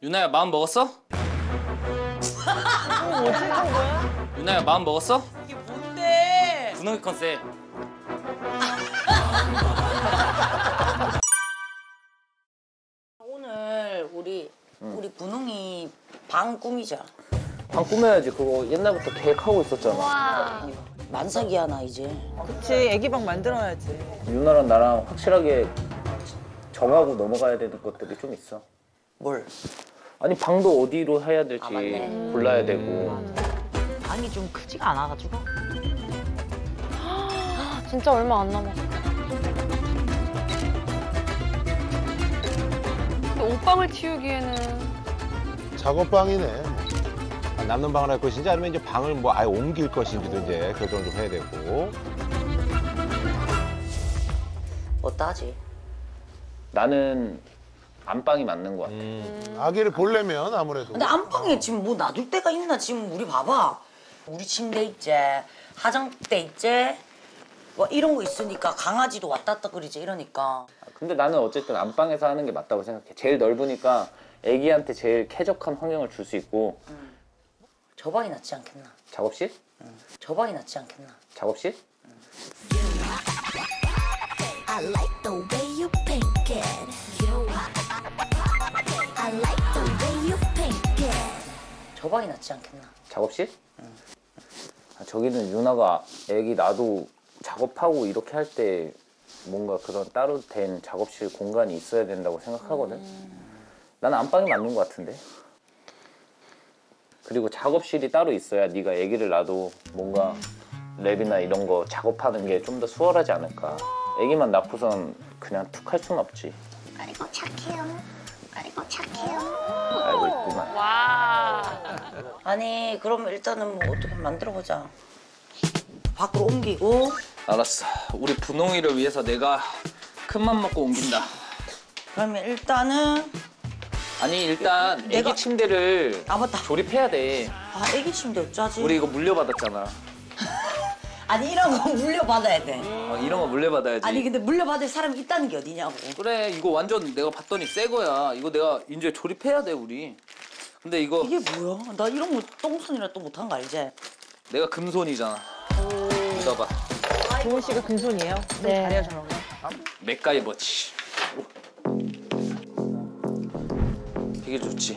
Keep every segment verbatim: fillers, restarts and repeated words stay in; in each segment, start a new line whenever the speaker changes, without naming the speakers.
유나야 마음 먹었어?
뭐 찍는 거야?
유나야 마음 먹었어?
이게 뭔데?
분홍이 컨셉.
오늘 우리 응. 우리 분홍이 방 꾸미자.
방 꾸며야지. 그거 옛날부터 계획하고 있었잖아.
와. 만삭이야 나 이제.
그치, 애기 방 만들어야지.
유나랑 나랑 확실하게 정하고 넘어가야 되는 것들이 좀 있어.
뭘?
아니 방도 어디로 해야 될지
아,
골라야 되고.
방이 좀 크지가 않아가지고.
진짜 얼마 안 남았어. 옷방을 치우기에는
작업방이네. 남는 방을 할 것인지 아니면 이제 방을 뭐 아예 옮길 것인지도 이제 결정을 좀 해야 되고.
어떠하지?
나는 안방이 맞는 것 같아.
음. 아기를 보려면 아무래도.
근데 안방에 지금 뭐 놔둘 데가 있나? 지금 우리 봐봐. 우리 침대 있지, 화장대 있지, 뭐 이런 거 있으니까 강아지도 왔다 갔다 그러지 이러니까.
근데 나는 어쨌든 안방에서 하는 게 맞다고 생각해. 제일 넓으니까 애기한테 제일 쾌적한 환경을 줄 수 있고.
응. 저 방이 낫지 않겠나?
작업실?
응. 저 방이 낫지 않겠나?
작업실?
응.
I like the way you pink it. I like the way you pink it.
저 방이 낫지 않겠나?
작업실?
응.
아, 저기는 유나가 애기 나도 작업하고 이렇게 할 때 뭔가 그런 따로 된 작업실 공간이 있어야 된다고 생각하거든. 음. 나는 안방이 맞는 것 같은데. 그리고 작업실이 따로 있어야 네가 애기를 놔도 뭔가 랩이나 이런 거 작업하는 게 좀 더 수월하지 않을까. 애기만 낳고선 그냥 툭 할 수는 없지.
아이고 착해요. 아이고 착해요.
알고 있구만.
와.
아니 그럼 일단은 뭐 어떻게 만들어보자. 밖으로 옮기고.
알았어. 우리 분홍이를 위해서 내가 큰맘 먹고 옮긴다.
그러면 일단은
아니 일단 애기
내가...
침대를
아 맞다.
조립해야 돼.
아 애기 침대 어쩌지?
우리 이거 물려받았잖아.
아니 이런 거 물려받아야 돼.
어, 이런 거 물려받아야지.
아니 근데 물려받을 사람이 있다는 게 어디냐고.
그래 이거 완전 내가 봤더니 새 거야. 이거 내가 이제 조립해야 돼 우리. 근데 이거
이게 뭐야? 나 이런 거 똥손이라 또 못한 거 알지?
내가 금손이잖아. 묻어봐.
도훈 씨가 금손이에요? 네. 잘해요 저런 거.
맥가이버치. 되게 좋지.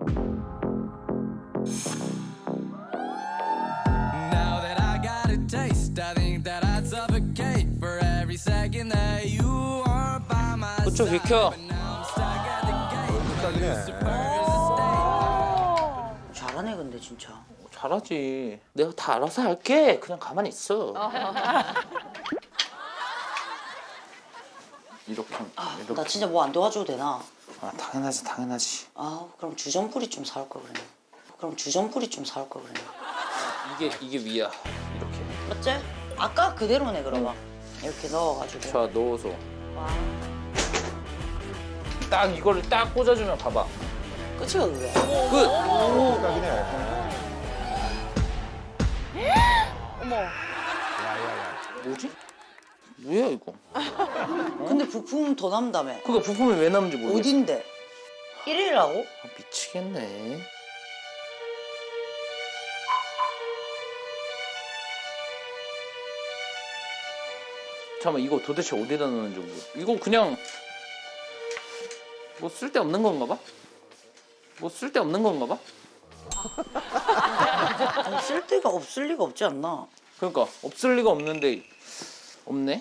그쪽 비켜.
잘하네 근데 진짜.
잘하지. 내가 다 알아서 할게. 그냥 가만히 있어. 이렇게.
아,
이렇게.
나 진짜 뭐 안 도와줘도 되나?
아 당연하지 당연하지.
아 그럼 주전부리 좀 사올 걸 그랬네. 그럼 주전부리 좀 사올 걸 그랬네.
이게 이게 위야. 이렇게.
맞지? 아까 그대로네 그러면. 이렇게 넣어가지고.
자 넣어서.
와.
딱 이거를 딱 꽂아주면 봐봐.
끝이야 그게.
끝.
오, 딱이네.
어머.
야야야.
뭐지? 뭐야 이거?
근데 부품 더 남다며.
그거 부품이 왜 남는지 모르겠어.
어딘데? 일일이라고?
아, 미치겠네. 잠깐만 이거 도대체 어디다 넣는지 모르. 이거 그냥 뭐 쓸데없는 건가 봐? 뭐 쓸데없는 건가 봐?
아니, 쓸 데가 없을 리가 없지 않나?
그러니까 없을 리가 없는데 없네?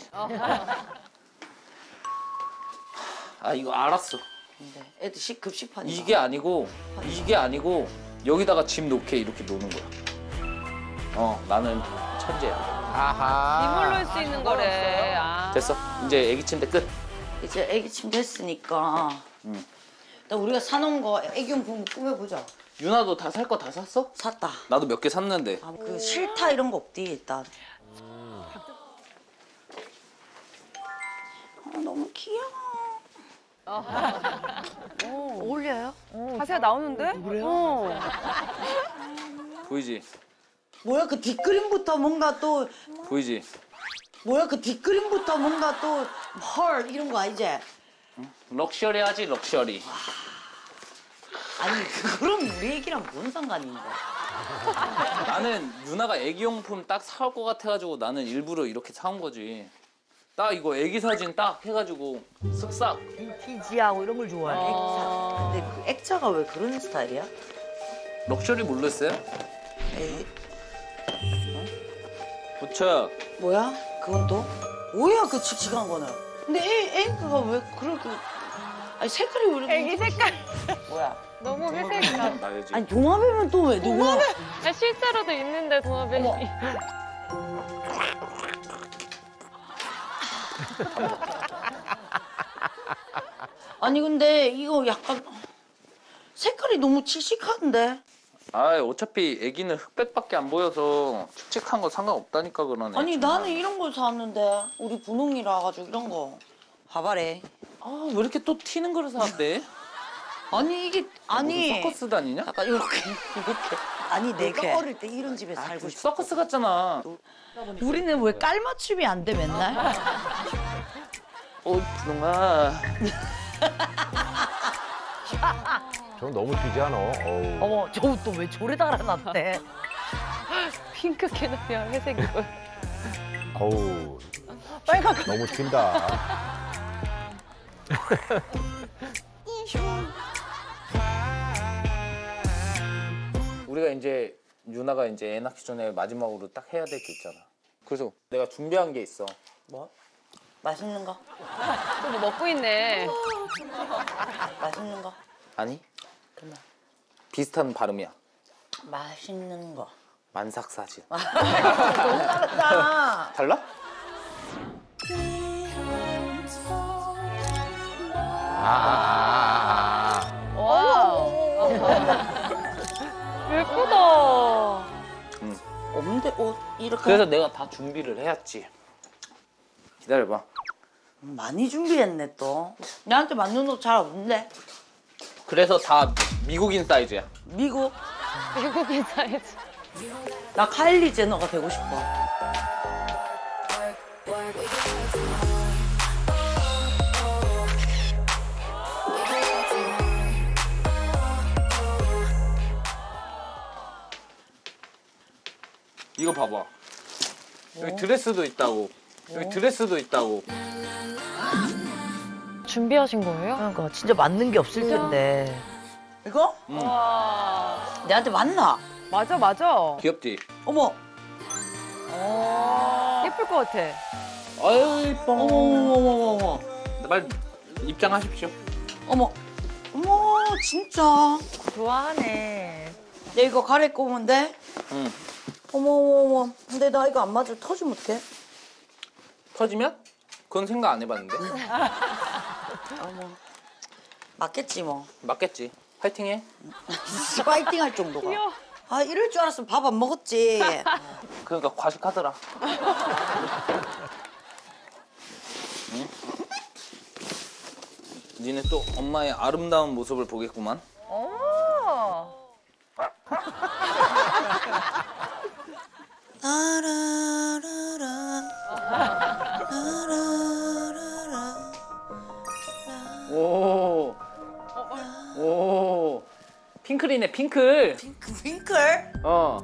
아 이거 알았어.
근데 애들 식 급식판이야.
이게 아니고 이게 아니고 여기다가 짐 놓게 이렇게 놓는 거야. 어 나는 천재야.
아하.
이물로 할 수 있는 거래. 아.
됐어. 이제 애기 침대 끝.
이제 애기 침대 했으니까.
응.
일단 우리가 사놓은 거 애기용품 꾸며보자.
유나도 다 살 거 다 샀어?
샀다.
나도 몇 개 샀는데.
아, 그 싫다 이런 거 없디 일단. 아, 너무 귀여워.
어울려요? 자세가 나오는데? 그래요? 어.
보이지?
뭐야 그 뒷그림부터 뭔가 또
보이지?
뭐야 그 뒷그림부터 뭔가 또 헐 이런 거 아니지?
럭셔리하지 럭셔리.
아니 그럼 우리 얘기랑 뭔 상관인 거야?
나는 유나가 애기용품 딱 사올 것 같아가지고 나는 일부러 이렇게 사온 거지. 딱 이거 애기 사진 딱 해가지고 쓱싹.
빈티지하고 이런 걸 좋아해. 액자. 근데 그 액자가 왜 그런 스타일이야?
럭셔리 몰랐어요?
에이,
부처.
뭐야? 그건 또? 뭐야 그 칙칙한 거는? 근데 애, 애가 왜 그렇게 아니 색깔이 왜 이렇게
애기 색깔
뭐야?
너무 회색 나.
나야지.
아니 동화뱀은 또 왜 누구야?
아, 실제로도 있는데 동화뱀이.
아니 근데 이거 약간 색깔이 너무 칙칙한데?
아 어차피 애기는 흑백밖에 안 보여서 칙칙한 거 상관없다니까 그러네.
아니 나는 이런 걸 샀는데 우리 분홍이라 가지고 이런 거 봐봐래.
아 왜 이렇게 또 튀는 거를 사왔대?
아니 이게 아니
무슨 서커스 다니냐?
약간 이렇게 이렇게 아니 내가 어릴 때 이런 집에
아,
살고
그
싶어.
서커스 같잖아.
우리는 왜 깔맞춤이 안 돼 맨날?
어 분홍아.
저 너무 튀지 않아? 어우.
어머 저 또 왜 저래 달아놨대?
핑크 캐노피아 회색 이거.
어우.
빨간
너무 튄다.
우리가 이제 유나가 이제 애 낳기 전에 마지막으로 딱 해야 될 게 있잖아. 그래서 내가 준비한 게 있어.
뭐? 맛있는 거?
또 뭐 먹고 있네.
맛있는 거?
아니?
그만.
비슷한 발음이야.
맛있는 거.
만삭사진.
너무 다르다.
달라?
아, 아, 아,
와. 예쁘다.
없는데 옷 이렇게
그래서 내가 다 준비를 해왔지. 기다려봐.
많이 준비했네 또. 나한테 맞는 옷 잘 없는데.
그래서 다 미국인 사이즈야.
미국?
외국인 사이즈.
나 카일리 제너가 되고 싶어.
이거 봐봐. 여기 드레스도 있다고. 여기 드레스도 있다고.
준비하신 거예요?
그러니까 진짜 맞는 게 없을 텐데. 이거?
와.
내한테 맞나?
맞아 맞아.
귀엽지?
어머.
예쁠 것 같아.
아유 이뻐.
어머 어머 어머 어머.
빨리 입장하십시오.
어머. 어머 진짜.
좋아하네.
내 이거 갈아입고 오면 돼?
응.
어머 어머 어머. 근데 나 이거 안 맞을 터지면 어떡해?
터지면? 그건 생각 안 해봤는데.
어머. 맞겠지 뭐.
맞겠지. 파이팅해.
파이팅 할 정도가. 아 이럴 줄 알았으면 밥 안 먹었지.
그러니까 과식하더라. 응? 니네 또 엄마의 아름다운 모습을 보겠구만.
어.
오. 오. 핑클이네, 핑클.
핑크 핑클?
어.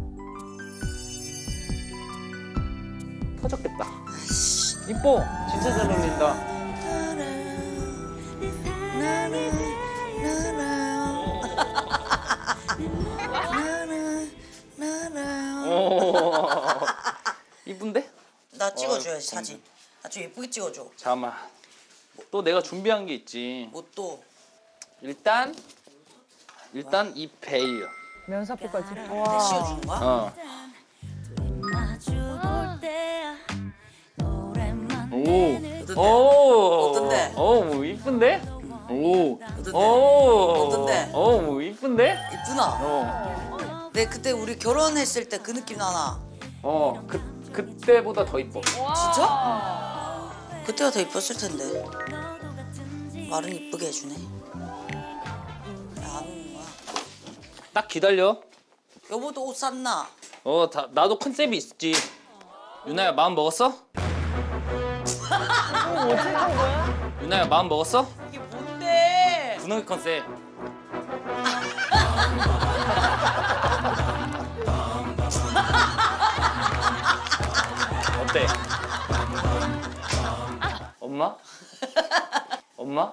터졌겠다. 이뻐. 진짜 잘 어울린다. 오. 이쁜데?
나 찍어줘야지
어,
사진. 나 좀 예쁘게 찍어줘.
잠깐만. 또 내가 준비한 게 있지.
뭐 또?
일단 일단 이 베일.
면사포까지.
내 씌워주는 거야?
어. 오. 오.
어떤데?
오, 이쁜데? 오.
어떤데?
오.
어떤데?
오, 이쁜데?
이쁘나?
어.
내 그때 우리 결혼했을 때 그 느낌 나나?
어. 그 그때보다 더 이뻐.
진짜? 그때가 더 이뻤을 텐데. 말은 이쁘게 해주네. 야, 안 오는 거야.
딱 기다려.
여보도 옷 샀나?
어, 다, 나도 컨셉이 있지. 유나야 마음 먹었어? 유나야 마음 먹었어?
이게 뭔데?
분홍이 컨셉. 엄마? 엄마?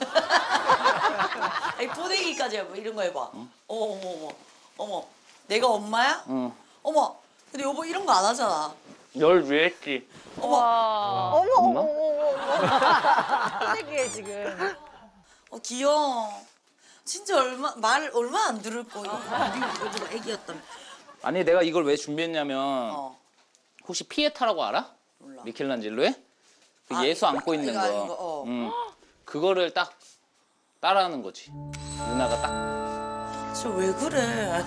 아니 보내기까지 해봐. 이런 거 해봐. 어머 어머 어머 어머. 내가 엄마야?
응.
어머. 근데 여보 이런 거 안 하잖아.
널 위해 했지.
어머.
어머
엄마?
어머 어머 어머. 쓰레기에 지금.
어 귀여워. 진짜 얼마 말 얼마 안 들을 거야. 우리 여보가 애기였다면.
아니 내가 이걸 왜 준비했냐면
어.
혹시 피에타라고 알아?
몰라.
미켈란젤로의? 그
아,
예수
이거,
안고 있는
이거
거.
아닌 거, 어.
응. 그거를 딱 따라하는 거지. 누나가 딱.
저 왜 그래?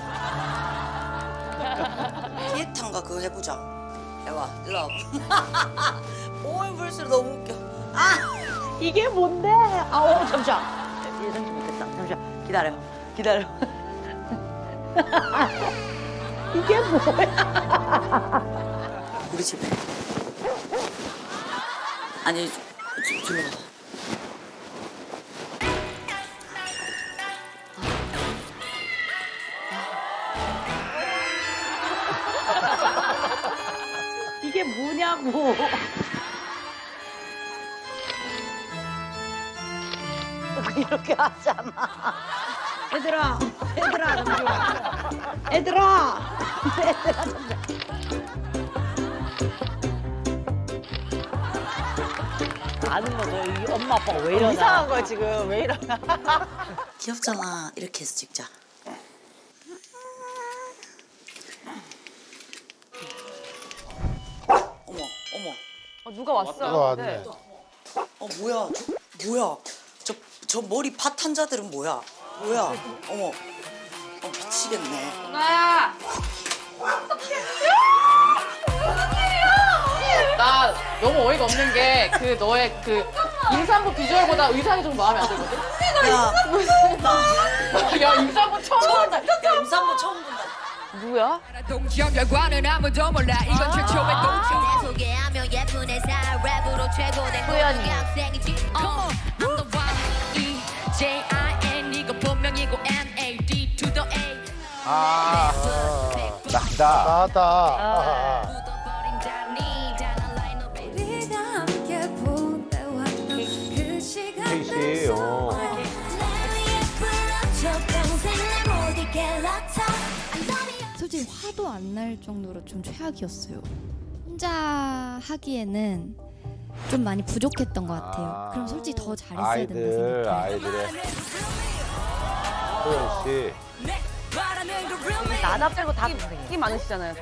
피에탄가 그거 해보자. 해봐. 일로 와봐. 오면 볼수록 너무 웃겨. 아! 이게 뭔데? 아, 어, 잠시만. 예상치 못했다. 잠시만. 기다려. 기다려. 이게 뭐야? 우리 집에. 아니, 저, 저로 가. 이게 뭐냐고. 이렇게 하잖아. 얘들아, 얘들아, 잠시만. 얘들아, 얘들아, 잠시만. 아는 거죠. 이 엄마 아빠가 왜 이러나.
이상한 거야 지금 왜 이러나.
귀엽잖아. 이렇게 해서 찍자. 어머, 어머.
어, 누가 왔어요?
누가 왔네.
어 뭐야? 저, 뭐야? 저, 저 머리 파탄자들은 뭐야? 뭐야? 어머. 어 미치겠네.
나야. 나 너무 어이가 없는 게 그 너의 그 임산부 비주얼보다 의상이 좀 마음에 안 들거든.
야,
야 임산부 처음 본다.
야 임산부 처음 본다.
누구야?
동시험 결과는 아무도 몰라. 이건 최초의 동시험.
내 소개하며 예쁜 회사 랩으로 최고된
소연이.
학생이지.
Come on, I'm the Y E J I N 이거 본명이고 M A D to the A.
아, 나다. 나다. 아.
묻어버린 자니 단한 라인업에
우리가 함께 보내왔던 그 시간
케이씨, 어.
날 위해 불러줘 평생 내 모든 락타
솔직히 화도 안 날 정도로 좀 최악이었어요. 혼자 하기에는 좀 많이 부족했던 것 같아요.
아.
그럼 솔직히 더 잘했어야
아이들,
된다 생각해요.
아이들의. 소연 씨.
나나 빼고 다 끼 많으시잖아요.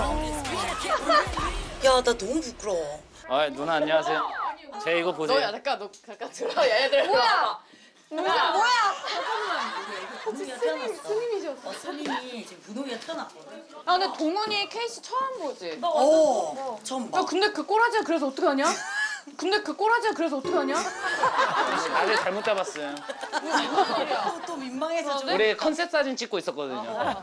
야, 나 너무 부끄러워.
아 누나 안녕하세요. 제 이거 보세요.
너야 잠깐 너 잠깐 들어. 야 얘들. 뭐야?
누나 뭐야? 분홍이가 태어났어. 스님이셨어. 어, 스님이 지금 분홍이가 태어났거든.
야 근데 동훈이 케이씨 처음 보지?
어, 처음 봐.
야 근데 그 꼬라지가 그래서 어떡하냐? 근데 그 꼬라지가 그래서 어떡하냐?
다들 잘못 잡았어요.
또, 또 민망해서 좀.
우리 컨셉 사진 찍고 있었거든요.
야,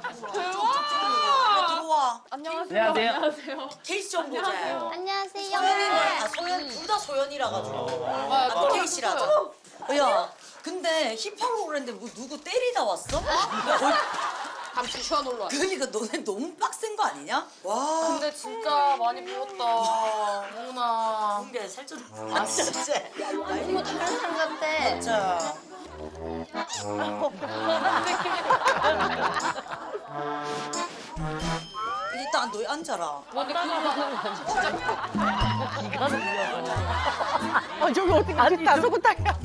들어와.
안녕하세요.
안녕하세요.
케이씨 좀 보자.
안녕하세요.
소연이는 아 소연 둘 다 소연이라 가지고.
아,
아, 케이씨라 하자. 어, 야, 근데 힙합으로 그랬는데 뭐 누구 때리다 왔어? 거의-
잠시 쉬어 놀러 왔어.
그러니까 너네 너무 빡센 거 아니냐? 와.
근데 진짜 많이 배웠다. 동훈아.
그런 게 살짝 아 진짜.
너무 다른 사람 같아.
진짜. 일단 너 앉아라.
근데 그거
아 저기 어떻게 아직 다소곳하냐.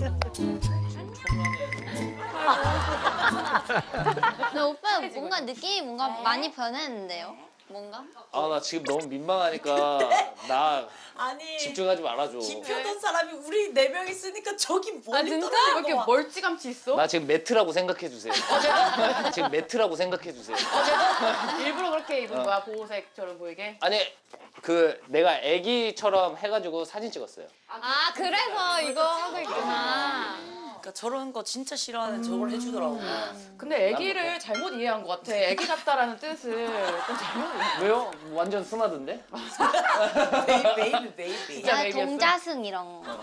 근데 오빠 뭔가 느낌이 뭔가 많이 변했는데요? 뭔가?
아 나 지금 너무 민망하니까 나
아니.
집중하지 말아줘.
기표던 사람이 우리 네 명 있으니까 저기
아
멀리
진짜?
떨어진
왜 이렇게
거 봐.
멀찌감치 있어?
나 지금 매트라고 생각해 주세요. 지금 매트라고 생각해 주세요.
일부러 그렇게 입은 거야 보호색처럼 보이게?
아니 그 내가 애기처럼 해가지고 사진 찍었어요.
아 그래서 이거 하고 있구나.
그러니까 저런 거 진짜 싫어하는 저걸 해주더라고.
근데 애기를 잘못 이해한 것 같아. 애기 같다라는 뜻을 좀 잘못 이해.
왜요? 완전 순하던데?
베이비 베이비 베이비.
진짜
아,
얘기했어요?
동자승 이런 거.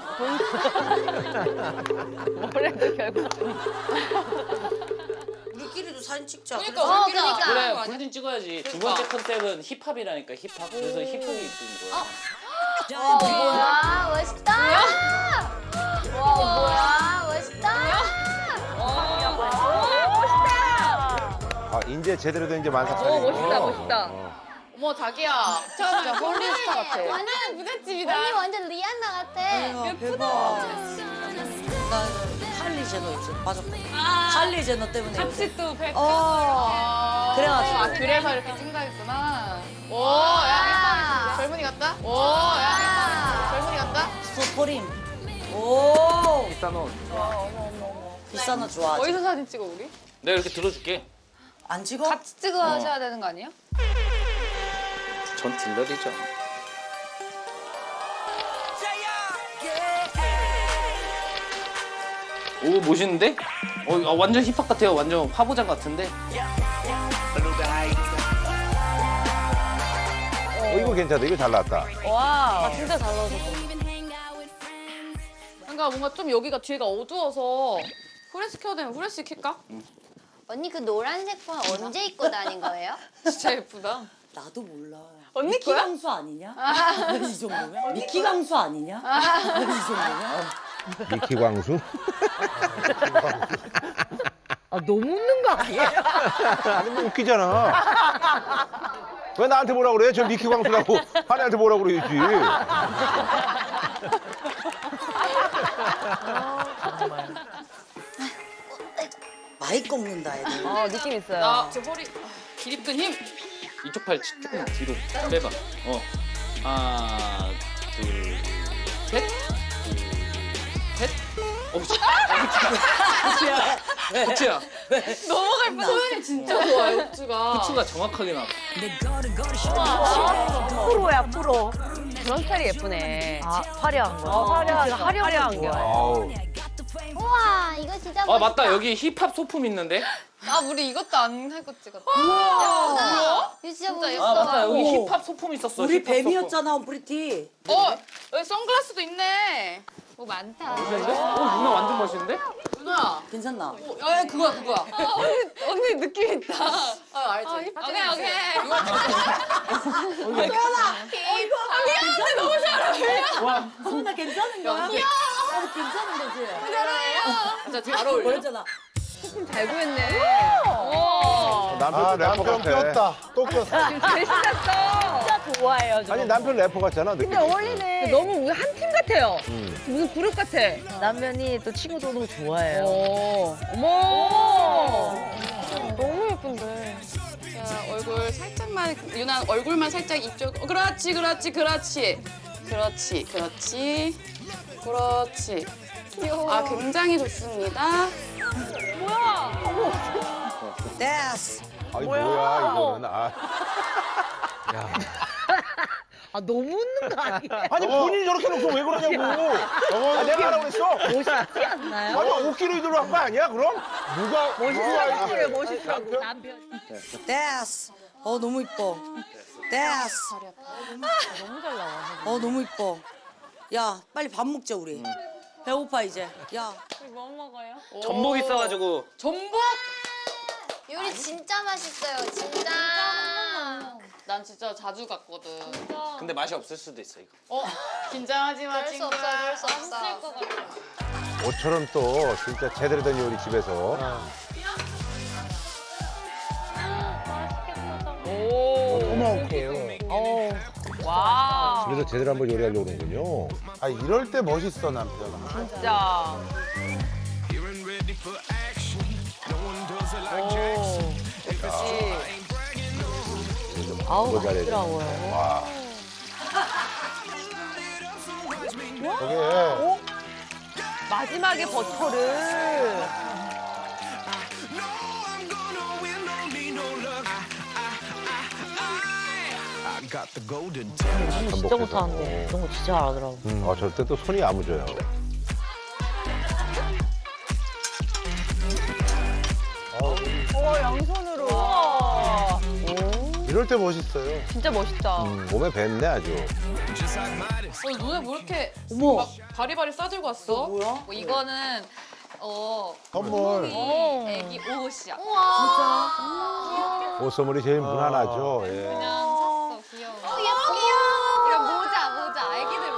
뭐래도 결국.
우리끼리도 사진 찍자.
그러니까
그래서
우리끼리
그러니까.
하는 거
그래
아니야?
사진 찍어야지. 두 번째 컨셉은 힙합이라니까 힙합. 그래서 힙합이 이쁜 거야.
와, 뭐야? 멋있다. 와, 뭐야? 멋있다.
아, 이제 제대로 된 이제 만삭
오,
차리고.
멋있다, 멋있다.
어.
어머, 자기야. 진짜 홀리스타 같아.
완전 부잣집이다. 언니 완전 리안나 같아.
예쁘다. 나 칼리 제너 요새 빠졌거든. 칼리 제너 때문에 요새.
같이 또 백.
어. 그래가지고.
아, 그래서 이렇게 생각했구나. 오, 야, 젊은이 같다? 오, 야, 젊은이 같다?
소포림. 오.
비싼 옷.
비싼 옷 좋아하지.
어디서 사진 찍어, 우리?
내가 이렇게 들어줄게.
안 찍어?
같이 찍어야 되는 거 아니야?
전 딜러리죠. 오 멋있는데? 어 아, 완전 힙합 같아요. 완전 화보장 같은데.
어, 이거 괜찮다. 이거 잘 나왔다.
와, 진짜 잘 나오셨어.
그러니까 뭔가 좀 여기가 뒤에가 어두워서 후레쉬 켜야 되면 후레쉬 켤까?
언니 그 노란색 폰 언제 입고 다닌 거예요?
진짜 예쁘다.
나도 몰라.
언니
미키
거야?
강수 아니냐? 이 정도면? 미키 강수 아니냐? 이 정도면?
미키 광수?
아, 너무 웃는 거 아니에요?
아니, 뭐 웃기잖아. 왜 나한테 뭐라 그래? 저 미키 광수라고 하나한테 뭐라 그래야지.
많이 꺾는다, 애들.
어, 느낌 있어요.
나 저 허리 기립근 힘.
이쪽 팔 조금 뒤로 빼봐. 어. 하나, 둘, 셋. 둘, 셋. 어, 흑주야. 흑주야.
넘어갈 뻔. 소연이 진짜 좋아요, 흑주가.
흑주가 정확하게 나와.
프로야, 프로.
그런 스타일이 예쁘네.
아, 화려한 거. 어, 화려한, 화려한 거.
아우.
우와, 이거 진짜 멋있다.
아 맞다 여기 힙합 소품 있는데.
아, 우리 이것도 안 할 것 찍었다.
뭐야? 이거 진짜 멋있어.
아 맞다 여기 힙합 소품 있었어.
우리
힙합 소품.
뱀이었잖아, 프리티.
어, 여기 선글라스도 있네. 뭐 많다.
멋있는데? 어 누나 완전 멋있는데?
누나.
괜찮나?
어, 야, 그거야, 그거야. 아, 언니, 언니 느낌 있다. 아, 알지? 아, 오케이, 오케이. 미안한데 너무 잘 어울려.
소나 괜찮은 거야? 어, 괜찮은 거지?
진짜 잘 어울려.
보였잖아.
잘 구했네. 오.
남편
아,
래퍼
남편
같아.
꼈다. 또 꼈어.
잘 신났어.
진짜 좋아해요, 저.
아니, 남편 래퍼 같잖아. 느낌.
근데 어울리네.
너무 한 팀 같아요.
음.
무슨 그룹 같아.
남편이 또 친구도 오는 거 좋아해요.
오. 어머. 너무 예쁜데. 자, 얼굴 살짝만, 유나 얼굴만 살짝 이쪽. 어, 그렇지, 그렇지, 그렇지. 그렇지, 그렇지. 그렇지. 귀여워. 아, 굉장히 좋습니다.
됐어.
아니, 뭐야, 이거는. 아.
아, 너무 웃는 거 아니에요?
아니, 본인이 저렇게 놓고 왜 그러냐고. 아, 내가 하라고 그랬어?
멋있지 않나요?
아니, 웃기로 이대로 한 거 아니야, 그럼? 누가.
멋있어, 그래, 멋있어. 남편.
됐어. 어, 너무 이뻐. 됐어.
너무 잘 나와.
어, 너무 이뻐. 야, 빨리 밥 먹자, 우리. 배고파, 이제. 야.
뭐 먹어요?
전복 있어가지고.
전복?
요리 진짜 맛있어요, 진짜.
난 진짜 자주 갔거든.
근데 맛이 없을 수도 있어 이거.
어? 긴장하지 마,
그럴 수
친구야.
없어, 그럴 수 없어.
없을 것 같아.
옷처럼 또 진짜 제대로 된 요리 집에서.
오.
토마호크.
오. 와.
집에서 제대로 한번 요리하려고 그러는군요.
아, 이럴 때 멋있어, 남편.
진짜. 오. 역시.
아우,
이거 잘해야
맛있더라고요.
와.
저게
마지막에 버터를. 저는 진짜 못하는데 이런 거 진짜 잘하더라고.
음, 아, 저때 또 손이 야무져요.
어, 양손으로. 우와.
이럴 때 멋있어요.
진짜 멋있다.
음, 몸에 뱄네, 아주.
어, 너네 뭐 이렇게
어머.
막 바리바리 싸들고 왔어?
뭐야?
뭐 이거는 어
선물.
애기 옷이야.
옷 선물이 제일 무난하죠. 예.
그냥 샀어, 귀여워.
어, 예뻐.
이거 모자, 모자. 애기들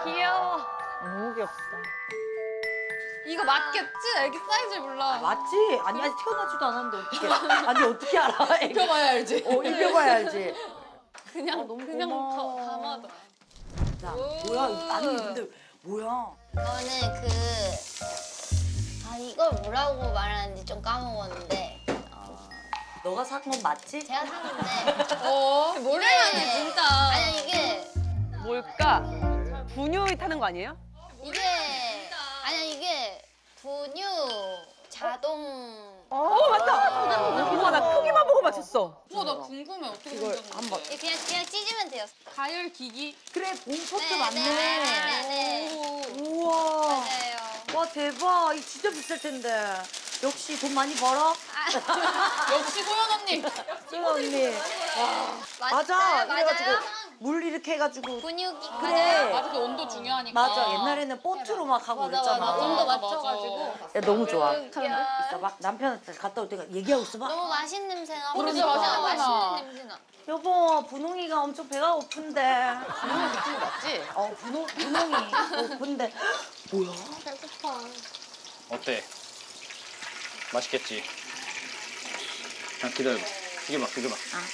귀여워. 너무 귀엽다.
이거 맞겠지? 애기 사이즈를 몰라.
맞지? 아니 아직 태어나지도 않았는데 어떻게? 아니 어떻게 알아?
입혀봐야 알지.
어 입혀봐야 알지.
그냥 그냥 가- 감아도.
자 뭐야? 아니 근데 뭐야?
이거는 그, 아, 이걸 뭐라고 말하는지 좀 까먹었는데. 어,
너가 산 건 맞지?
제가 샀는데.
어, 모르겠네,
이게-
진짜.
아니, 이게,
뭘까? 분유이 타는 거 아니에요?
이게, 아니, 이게 분유 자동.
어 맞다. 이거 나 크기만 보고 맞췄어.
우와, 나 궁금해. 어떻게 생겼는지.
한번.
이게 그냥, 그냥 찢으면 돼요.
가열 기기.
그래 봄포트
네,
맞네.
네, 네, 네.
우와.
맞아요.
와 대박. 이 진짜 비쌀 텐데. 역시 돈 많이 벌어?
역시 소연 언니.
소연 언니.
맞-
맞아.
맞아요?
이래가지고 물 이렇게 해가지고.
분유기.
그래.
맞아요.
맞아, 그 온도 중요하니까.
맞아. 옛날에는 보트로 막 하고
맞아,
그랬잖아.
맞아. 온도
맞아,
맞춰가지고.
야 너무 좋아.
야.
있어봐. 남편한테 갔다 올 때가 얘기하고 있어봐.
너무 맛있는 냄새 나.
그러니까.
진짜 맛있는 냄새 나.
여보, 분홍이가 엄청 배가 고픈데.
분홍이 느낌이 맞지?
어, 분홍, 분홍이 고픈데. 뭐야?
배고파.
어때? 맛있겠지? 그냥 기다려봐. 튀겨봐, 튀겨봐.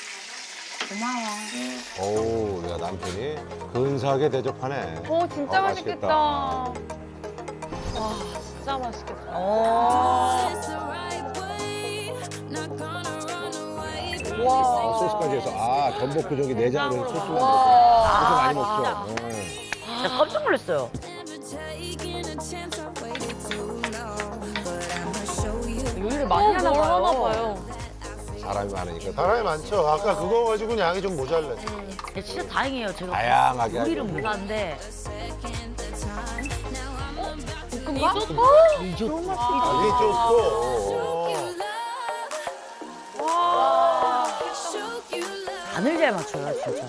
고마워.
오, 내가 남편이 근사하게 대접하네.
오 진짜
어,
맛있겠다.
맛있겠다.
와 진짜 맛있겠다.
어.
아, 소스까지 해서 아 전복 그 저기 내장으로 소스 만들었어.
와.
소스 많이
아,
먹죠.
나 깜짝 놀랐어요.
요리를 많이 하나 봐요.
어. 사람이 많으니까
사람이 많죠. 아까 그거 가지고는 양이 좀 모자랐어.
근데 진짜 다행이에요. 제가
다양하게
요리를
하죠.
몰랐는데.
볶음밥?
리조또.
아, 리조또.
와.
간을 잘 맞춰요, 진짜.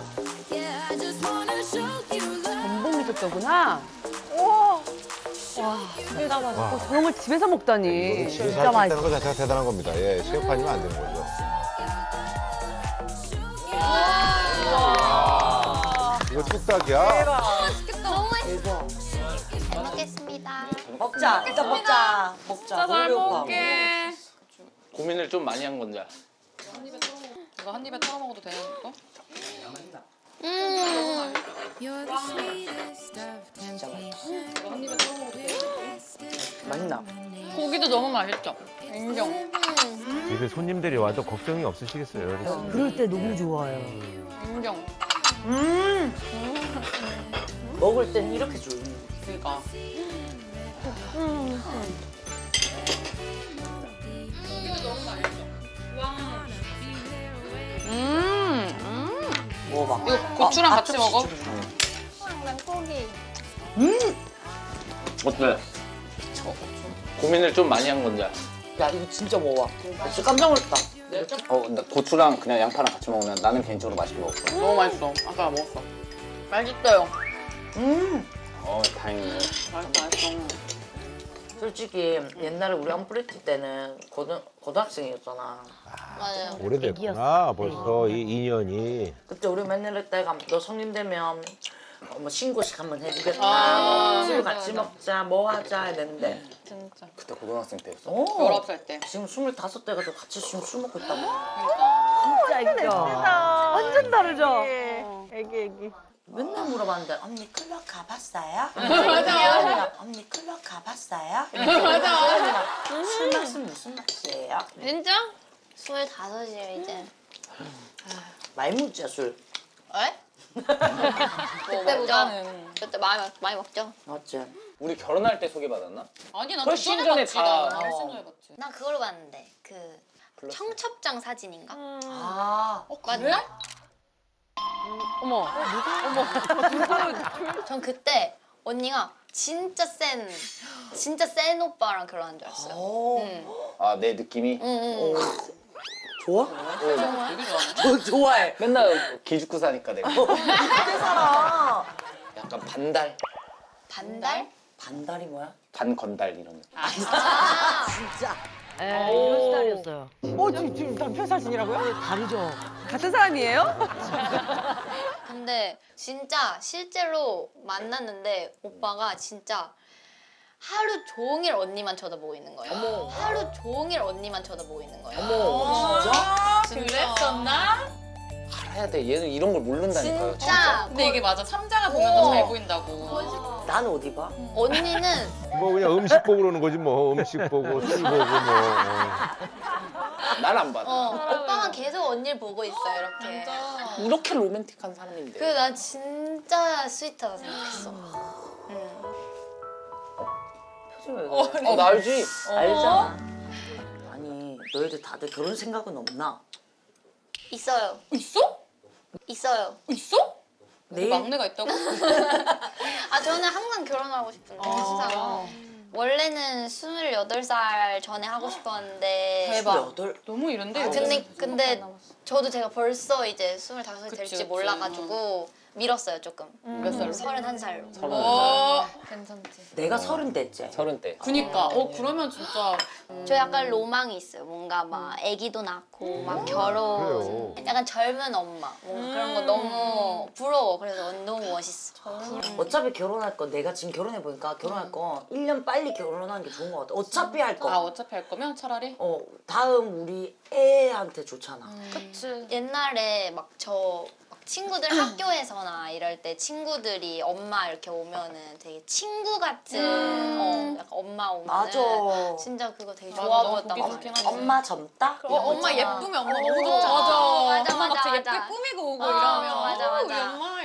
전복 미쳤더구나. 우와. 와 진짜 맛있고 저런 걸 집에서 먹다니.
이거는 집에서
진짜
할 수 있다는
맛있어.
거 자체가 대단한 겁니다. 예, 셰프 아니면 안 되는 거죠. 이거 뚝딱이야.
너무 맛있어. 잘 먹겠습니다.
먹자. 일단 먹자. 먹자.
진짜 잘
너무 배고파.
먹게.
고민을 좀 많이 한 건지 알아.
이거 한 입에 털어 먹어도 되는 거?
음.
맛있나?
고기도 너무 맛있죠? 인정.
집에 손님들이 와도 걱정이 없으시겠어요. 그래서.
그럴 때 너무 좋아요.
인정.
음. 먹을 땐 이렇게 좋아.
그러니까. 음. 음.
먹어봐.
이거 고추랑
아,
같이
아,
먹어?
난 고기.
어때? 고민을 좀 많이 한 건지 알아.
야, 이거 진짜 먹어봐. 나 진짜 깜짝 놀랐다.
어, 나 고추랑 그냥 양파랑 같이 먹으면 나는 개인적으로 맛있게 먹었어.
너무 맛있어. 아까 먹었어. 맛있어요.
음.
어, 다행이네.
맛있어, 맛있어.
솔직히 옛날에 우리 안프레티 때는 고등, 고등학생이었잖아.
맞아요.
오래됐구나. 벌써 이 인연이.
그때 우리 맨날 했다가 너 성인 되면 어, 뭐 신고식 한번 해주겠다.
아,
술
맞아,
같이
맞아.
먹자, 뭐 하자 했는데.
진짜.
그때 고등학생 때였어.
어.
열아홉 살 때.
지금 스물다섯 대가 또 같이 지금 술 먹고 있다고.
그러니까.
진짜 이겨.
완전 다르죠? 애기 애기.
맨날 물어봤는데 언니 클럽 가봤어요?
맞아.
언니 클럽 가봤어요?
맞아.
술 맛은 무슨 맛이에요?
진짜?
스물다섯이에요 이제.
많이 먹자 술.
에? 그때
먹자는.
그때 많이 많이 먹죠.
맞지?
우리 결혼할 때 소개받았나?
아니 난
훨씬
그
전에
전에
다-
봤지. 나 훨씬
어.
전에 봤지.
나 그걸로 봤는데 그 청첩장 사진인가?
아,
어 그래?
어머.
전 그때 언니가 진짜 센 진짜 센 오빠랑 결혼한 줄 알았어요.
오.
응.
아, 내 느낌이?
응, 응, 응.
좋아?
되게 좋아하네.
저 좋아해.
맨날 기죽고 사니까 내가.
그때 살아.
약간 반달,
반달?
반달이 뭐야?
반건달 이런 느낌.
진짜.
에
이런 스타일이었어요.
어 지금 지금 남편 사진이라고요?
다르죠?
같은 사람이에요?
근데 진짜 실제로 만났는데 오빠가 진짜 하루 종일 언니만 쳐다보고 있는 거예요.
어머.
하루 종일 언니만 쳐다보고 있는 거예요.
어머, 진짜?
그랬었나?
알아야 돼. 얘는 이런 걸 모른다니까요.
진짜.
근데 이게 맞아. 삼자가 보면 더 잘 보인다고.
난 어디 봐?
언니는
뭐 그냥 음식 보고 그러는 거지 뭐. 음식 보고 술 보고 뭐.
난 안 받아.
어, 오빠만 계속 언니를 보고 있어 이렇게.
이렇게 로맨틱한 사람인데.
그래서 난 진짜 스윗하다 생각했어. 응.
표정이 왜
어,
그래?
어, 나 알지?
알잖아. 아니, 너희들 다들 결혼 생각은 없나?
있어요.
있어?
있어요.
있어?
내일
막내가 있다고?
아 저는 항상 결혼하고 싶은데 항상. 원래는 스물여덟 살 전에 하고 싶었는데
대박. 너무 이른데?
근데 근데 저도 제가 벌써 이제 스물다섯이
그치,
될지
그치.
몰라가지고 밀었어요 조금.
몇 살로?
서른한 살로.
서른
어, 괜찮지.
내가 서른 대째.
서른 대.
그니까. 어, 그러면 진짜.
저 약간 로망이 있어요. 뭔가 막 아기도 낳고 막 결혼.
그래요.
약간 젊은 엄마. 뭔가 그런 거 너무 부러워. 그래서 너무 멋있어.
어차피 결혼할 거 내가 지금 결혼해 보니까 결혼할 거 일 년 빨리 결혼하는 게 좋은 것 같아. 어차피 할 거.
아, 어차피 할 거면 차라리?
어, 다음 우리 애한테 좋잖아.
그치. 옛날에 막 저 친구들 학교에서나 이럴 때 친구들이 엄마 이렇게 오면은 되게 친구 같은 어, 약간 엄마 오면은
맞아.
진짜 그거 되게
맞아,
좋아
너무
보였단
보기
말이야.
좋긴 하지.
엄마 젊다?
어, 엄마 예쁘면 엄마 너무
어,
좋잖아.
맞아,
엄마 막
맞아,
되게 예쁘게
맞아.
꾸미고 오고
어,
이러면.
맞아,
어, 우리
맞아.
엄마